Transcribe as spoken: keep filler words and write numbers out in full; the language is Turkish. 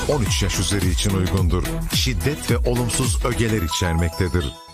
on üç yaş üzeri için uygundur. Şiddet ve olumsuz ögeler içermektedir.